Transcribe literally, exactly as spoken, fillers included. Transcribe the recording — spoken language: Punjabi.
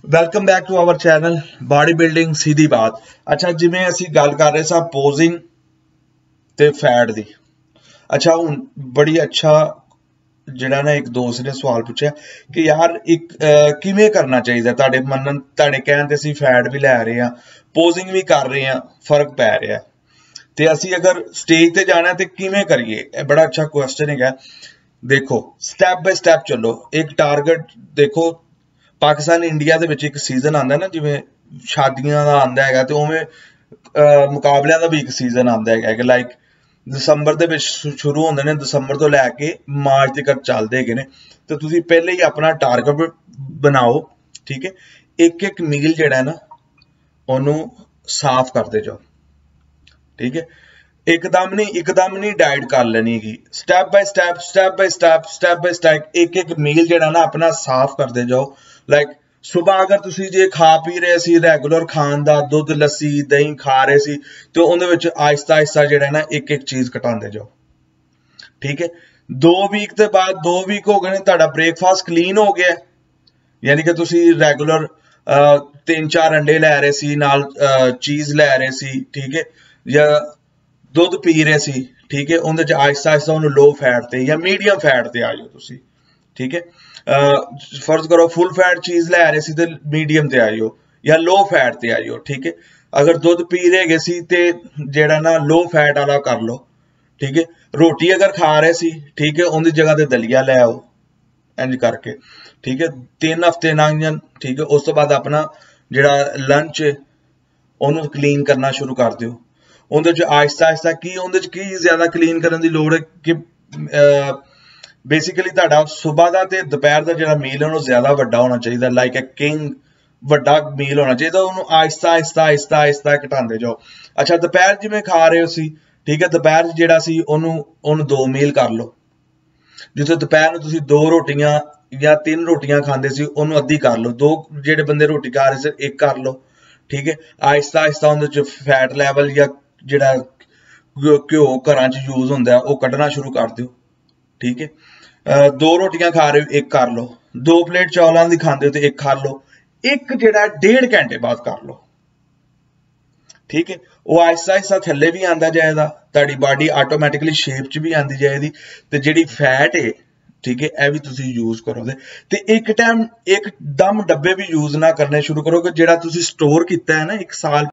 Welcome back to our channel body building ਸਿੱਧੀ ਬਾਤ। ਅੱਛਾ, ਜਿਵੇਂ ਅਸੀਂ ਗੱਲ ਕਰ ਰਹੇ ਸਾਂ ਪੋਜ਼ਿੰਗ ਤੇ ਫੈਟ ਦੀ। ਅੱਛਾ, ਹੁਣ ਬੜੀ ਅੱਛਾ ਜਿਹੜਾ ਨਾ ਇੱਕ ਦੋਸਤ ਨੇ ਸਵਾਲ ਪੁੱਛਿਆ ਕਿ ਯਾਰ ਇੱਕ ਕਿਵੇਂ ਕਰਨਾ ਚਾਹੀਦਾ। ਤੁਹਾਡੇ ਮੰਨਣ ਤੁਹਾਡੇ ਕਹਿਣ ਤੇ ਅਸੀਂ ਫੈਟ ਵੀ ਲੈ ਰਹੇ ਹਾਂ, ਪੋਜ਼ਿੰਗ ਵੀ ਕਰ ਰਹੇ ਹਾਂ, ਫਰਕ ਪੈ ਰਿਹਾ ਤੇ ਅਸੀਂ ਅਗਰ ਸਟੇਜ ਤੇ ਜਾਣਾ ਤੇ ਕਿਵੇਂ ਕਰੀਏ। ਇਹ ਬੜਾ ਅੱਛਾ ਕੁਐਸਚਨ ਹੈਗਾ। ਦੇਖੋ, ਸਟੈਪ ਬਾय ਸਟੈਪ ਚੱਲੋ। ਇੱਕ ਟਾਰਗੇਟ ਦੇਖੋ, ਪਾਕਿਸਤਾਨ ਇੰਡੀਆ ਦੇ ਵਿੱਚ ਇੱਕ ਸੀਜ਼ਨ ਆਉਂਦਾ ਨਾ, ਜਿਵੇਂ ਸ਼ਾਦੀਆਂ ਦਾ ਆਉਂਦਾ ਹੈਗਾ ਤੇ ਉਵੇਂ ਮੁਕਾਬਲਿਆਂ ਦਾ ਵੀ ਇੱਕ ਸੀਜ਼ਨ ਆਉਂਦਾ ਹੈਗਾ ਕਿ ਲਾਈਕ ਦਸੰਬਰ ਦੇ ਵਿੱਚ ਸ਼ੁਰੂ ਹੁੰਦੇ ਨੇ, ਦਸੰਬਰ ਤੋਂ ਲੈ ਕੇ ਮਾਰਚ ਤੱਕ ਚੱਲਦੇ ਹੈਗੇ ਨੇ। ਤੇ ਤੁਸੀਂ ਪਹਿਲੇ ਹੀ ਆਪਣਾ ਟਾਰਗੇਟ ਬਣਾਓ, ਠੀਕ ਹੈ। ਇੱਕ ਇੱਕ ਮੀਲ ਜਿਹੜਾ ਨਾ ਉਹਨੂੰ ਸਾਫ਼ ਕਰਦੇ ਜਾਓ, ਠੀਕ ਹੈ। ਇੱਕਦਮ ਨਹੀਂ ਇੱਕਦਮ ਨਹੀਂ ਡਾਈਟ ਕਰ ਲੈਣੀ ਹੈਗੀ। Step by step step by step step by step ਇੱਕ ਇੱਕ ਮੀਲ ਜਿਹੜਾ ਨਾ ਆਪਣਾ ਸਾਫ਼ ਕਰਦੇ ਜਾਓ। ਲਾਈਕ ਸੁਬਾਹ ਅਗਰ ਤੁਸੀਂ ਜੇ ਖਾ ਪੀ ਰਹੇ ਸੀ ਰੈਗੂਲਰ ਖਾਣ ਦਾ, ਦੁੱਧ ਲੱਸੀ ਦਹੀਂ ਖਾ ਰਹੇ ਸੀ, ਤੇ ਉਹਦੇ ਵਿੱਚ ਆਹਿਸਤਾ ਆਹਿਸਤਾ ਜਿਹੜਾ ਨਾ ਇੱਕ ਇੱਕ ਚੀਜ਼ ਘਟਾਉਂਦੇ ਜਾਓ, ਠੀਕ ਹੈ। ਦੋ ਵੀਕ ਦੇ ਬਾਅਦ ਦੋ ਵੀਕ ਹੋ ਗਏ ਨੇ, ਤੁਹਾਡਾ ਬ੍ਰੇਕਫਾਸਟ ਕਲੀਨ ਹੋ ਗਿਆ, ਯਾਨੀ ਕਿ ਤੁਸੀਂ ਰੈਗੂਲਰ ਤਿੰਨ ਚਾਰ ਅੰਡੇ ਲੈ ਰਹੇ ਸੀ, ਨਾਲ ਚੀਜ਼ ਲੈ ਰਹੇ ਸੀ, ਠੀਕ ਹੈ, ਜਾਂ ਦੁੱਧ ਪੀ ਰਹੇ ਸੀ, ਠੀਕ ਹੈ। ਉਹਦੇ ਚ ਆਹਿਸਤਾ ਆਹਿਸਤਾ ਉਹਨੂੰ ਲੋ ਫੈਟ ਤੇ ਜਾਂ ਮੀਡੀਅਮ ਫੈਟ ਤੇ ਆ ਜਾਓ ਤੁਸੀਂ, ਠੀਕ ਹੈ। ਫਰਜ਼ ਕਰੋ ਫੁੱਲ ਫੈਟ ਚੀਜ਼ ਲੈ ਰਹੇ ਸੀ ਤੇ ਮੀਡੀਅਮ ਤੇ ਆਇਓ ਜਾਂ ਲੋ ਫੈਟ ਤੇ ਆਇਓ, ਠੀਕ ਹੈ। ਅਗਰ ਦੁੱਧ ਪੀ ਰਹੇ ਗਏ ਸੀ ਤੇ ਜਿਹੜਾ ਨਾ ਲੋ ਫੈਟ ਵਾਲਾ ਕਰ ਲਓ, ਠੀਕ ਹੈ। ਰੋਟੀ ਅਗਰ ਖਾ ਰਹੇ ਸੀ, ਠੀਕ ਹੈ, ਉਹਦੀ ਜਗ੍ਹਾ ਤੇ ਦਲੀਆ ਲੈ ਆਓ, ਇੰਜ ਕਰਕੇ, ਠੀਕ ਹੈ। ਤਿੰਨ ਹਫ਼ਤੇ ਲੰਘ ਜਾਣ, ਠੀਕ ਹੈ। ਉਸ ਤੋਂ ਬਾਅਦ ਆਪਣਾ ਜਿਹੜਾ ਲੰਚ ਉਹਨੂੰ ਕਲੀਨ ਕਰਨਾ ਸ਼ੁਰੂ ਕਰ ਦਿਓ। ਉਹਦੇ ਚ ਆਹਿਸਤਾ ਆਹਿਸਤਾ ਕੀ ਉਹਦੇ ਚ ਕੀ ਜ਼ਿਆਦਾ ਕਲੀਨ ਕਰਨ ਦੀ ਲੋੜ ਹੈ ਕਿ ਬੇਸਿਕਲੀ ਤੁਹਾਡਾ ਸਵੇਰ ਦਾ ਤੇ ਦੁਪਹਿਰ ਦਾ ਜਿਹੜਾ ਮੀਲ ਹੈ ਉਹ ਜ਼ਿਆਦਾ ਵੱਡਾ ਹੋਣਾ ਚਾਹੀਦਾ, ਲਾਈਕ ਅ ਕਿੰਗ ਵੱਡਾ ਮੀਲ ਹੋਣਾ ਚਾਹੀਦਾ। ਉਹਨੂੰ ਆਹਿਸਤਾ ਆਹਿਸਤਾ ਆਹਿਸਤਾ ਆਹਿਸਤਾ ਘਟਾਉਂਦੇ ਜਾਓ। ਅੱਛਾ, ਦੁਪਹਿਰ ਜਿਵੇਂ ਖਾ ਰਹੇ ਹੋ ਸੀ, ਠੀਕ ਹੈ, ਦੁਪਹਿਰ ਜਿਹੜਾ ਸੀ ਉਹਨੂੰ ਉਹਨੂੰ ਦੋ ਮੀਲ ਕਰ ਲਓ। ਜਿੱਥੇ ਦੁਪਹਿਰ ਨੂੰ ਤੁਸੀਂ ਦੋ ਰੋਟੀਆਂ ਜਾਂ ਤਿੰਨ ਰੋਟੀਆਂ ਖਾਂਦੇ ਸੀ, ਉਹਨੂੰ ਅੱਧੀ ਕਰ ਲਓ। ਦੋ ਜਿਹੜੇ ਬੰਦੇ ਰੋਟੀ ਖਾ ਰਹੇ ਸੀ ਇੱਕ ਕਰ ਲਓ, ਠੀਕ ਹੈ। ਆਹਿਸਤਾ ਆਹਿਸਤਾ ਉਹਦੇ ਚ ਫੈਟ ਲੈਵਲ ਜਾਂ ਜਿਹੜਾ ਘਿਓ ਘਰਾਂ ਚ ਯੂਜ਼ ਹੁੰਦਾ ਉਹ ਕੱਢਣਾ ਸ਼ੁਰੂ ਕਰ ਦਿਓ, ਠੀਕ ਹੈ। ਦੋ ਰੋਟੀਆਂ ਖਾ ਰਹੇ ਹੋ ਇੱਕ ਕਰ ਲਓ, ਦੋ ਪਲੇਟ ਚੌਲਾਂ ਦੀ ਖਾਂਦੇ ਹੋ ਤੇ ਇੱਕ ਖਾ ਲਓ। ਇੱਕ ਜਿਹੜਾ ਡੇਢ ਘੰਟੇ ਬਾਅਦ ਕਰ ਲਓ, ਠੀਕ ਹੈ। ਉਹ ਆਹਿਸਤਾ ਆਹਿਸਤਾ ਥੱਲੇ ਵੀ ਆਉਂਦਾ ਜਾਏਗਾ, ਤੁਹਾਡੀ ਬਾਡੀ ਆਟੋਮੈਟਿਕਲੀ ਸ਼ੇਪ ਚ ਵੀ ਆਉਂਦੀ ਜਾਏਗੀ। ਤੇ ਜਿਹੜੀ ਫੈਟ ਹੈ, ਠੀਕ ਹੈ, ਇਹ ਵੀ ਤੁਸੀਂ ਯੂਜ਼ ਕਰੋਗੇ। ਤੇ ਇੱਕ ਟਾਈਮ ਇੱਕ ਦਮ ਡੱਬੇ ਵੀ ਯੂਜ਼ ਨਾ ਕਰਨੇ ਸ਼ੁਰੂ ਕਰੋਗੇ। ਜਿਹੜਾ ਤੁਸੀਂ ਸਟੋਰ ਕੀਤਾ ਹੈ ਨਾ ਇੱਕ ਸਾਲ